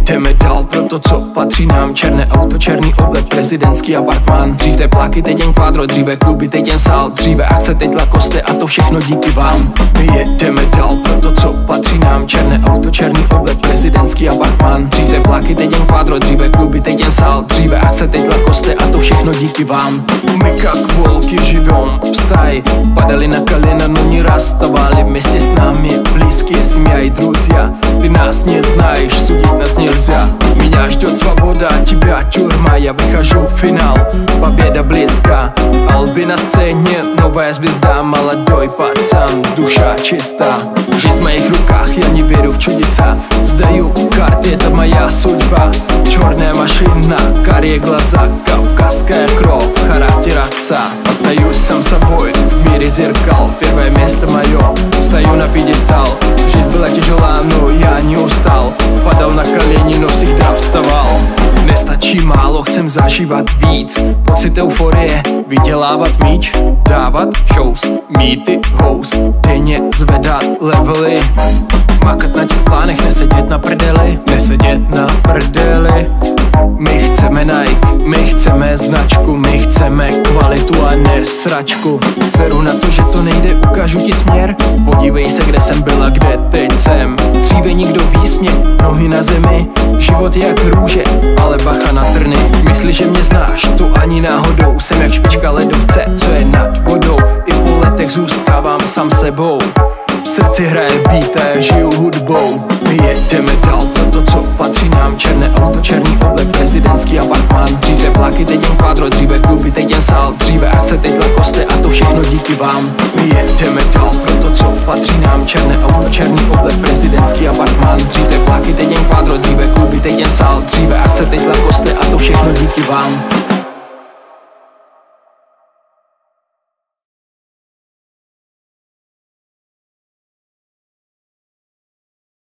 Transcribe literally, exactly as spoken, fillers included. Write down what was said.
Jedeme dál pro to, co patří nám. Černé auto, černý oblek, prezidentský apartmán. Dřív teplaky, teď jen kvádro, dříve kluby, teď jen sál. Dříve akce, teď Lacoste a to všechno díky vám. My jedeme dál pro to, co patří nám. Černé auto, černý oblek, prezidentský apartmán. Dřív teplaky, teď jen kvádro, dříve kluby, teď jen sál. Dříve akce, teď Lacoste a to všechno díky vám. My как волки живем в стае. Падали на колено, но не расставали. Вместе с нами близкие, семья и друзья. Ты нас не знаешь, судить нас нельзя. Меня ждет свобода, а тебя тюрьма. Я выхожу в финал, победа близка. Алби на сцене, новая звезда. Молодой пацан, душа чиста. Жизнь в моих руках, я не верю в чудеса. Сдаю карты, это моя судьба. Черная машина, карие глаза, кавказская кровь, характер отца. Остаюсь сам собой в мире зеркал. Первое место мое, стою на пьедестал. Жизнь была тяжела, но я не устал. Padal na koleni, no всегда вставал. Nestačí málo, chcem zažívat víc. Pocit euforie, vydělávat míč. Dávat shows, mýty, hous. Denně zvedat levely. Makat na těch plánech, nesedět na prdeli. Nesedět na prdeli. My chceme Nike, my chceme značku. My chceme kvalitu a ne sračku. Seru na to, že to nejde, ukážu ti směr. Podívej se, kde jsem byl a kde teď jsem. Dříve nikdo výsměch, nohy na zemi. Život je jak růže, ale bacha na trny. Myslíš, že mě znáš, to ani náhodou. Jsem jak špička ledovce, co je nad vodou. I po letech zůstávám sám sebou. V srdci hraje beat a já žiju hudbou. My jedeme dál pro to, co patří nám. Černé auto, černý oblek, prezidentský apartmán. Dříve plaky, teď jen kvádro, dříve kluby, teď jen sál. Dříve akce, teď Lacoste a to všechno díky vám. My jedeme dál pro to, co patří nám. Černé auto, černý oblek, prezidentský apartmán. Dříve plaky, teď jen kvádro, dříve kluby, teď jen sál. Dříve akce, teď Lacoste a to všechno díky vám.